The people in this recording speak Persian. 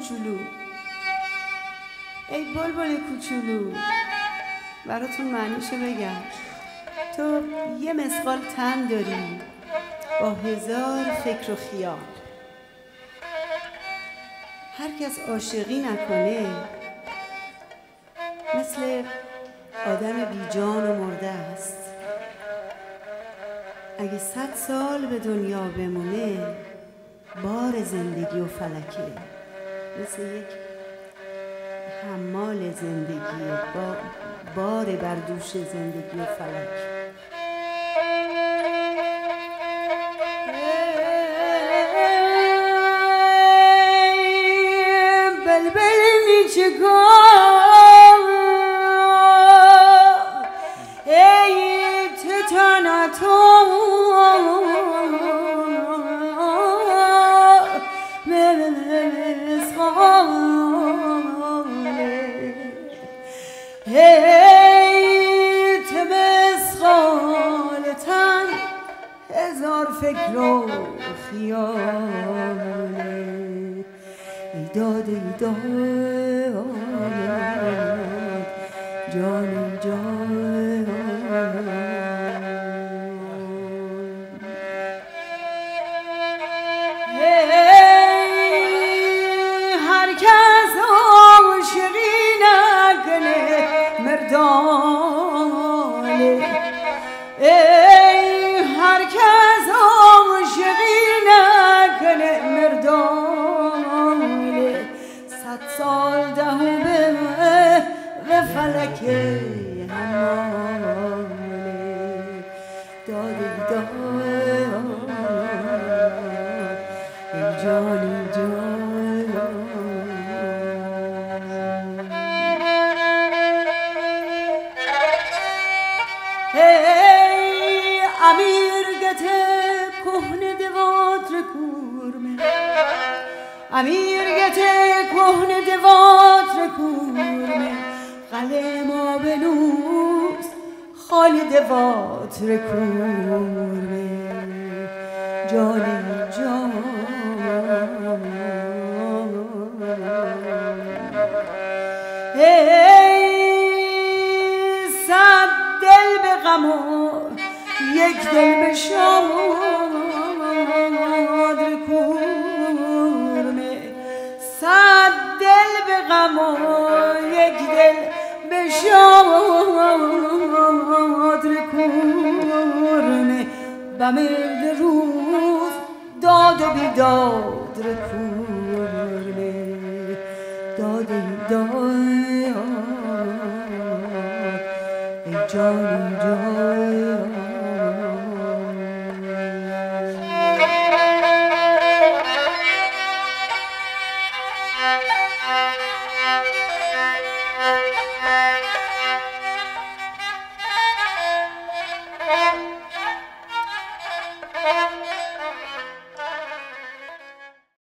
کوچولو، ای بلبل کوچولو، براتون معنیشو بگم. تو یه مسقال تن داری با 1000 فکر و خیال. هر کس عاشقی نکنه مثل آدم بی جان و مرده است. اگه 100 سال به دنیا بمونه بار زندگی و فلکه، مثل یک حمال زندگی، بار بر دوش زندگی و فلک. بلبل نیچگاه ای تتانتو ای تمسخالتن 1000 فکر و خیاله. ای داد ای داد جان ای جان. هر کس عاشقی نکنه مردانه، ای هر کس عاشقی نکنه مردانه. 100 سال دهو به فلک همانه. دادی داد ای جان ای جان. ای امیر گته کهنه دوات رکورمه، امیر گته کهنه دوات رکورمه. قلم آبنوس خالی دوات رکورمه. جانی جان ای 100 دل به غم و یک دل به شاد رکورمه. 100 دل به غم و یک دل به شاد رکورمه. بمرد روز داد و بیداد رکورمه. داد داد ای جان ای جان.